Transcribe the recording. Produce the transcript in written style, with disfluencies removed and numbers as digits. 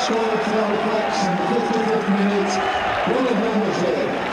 scored for Our Blacks in the 55th minute. Ronnie Hildersley.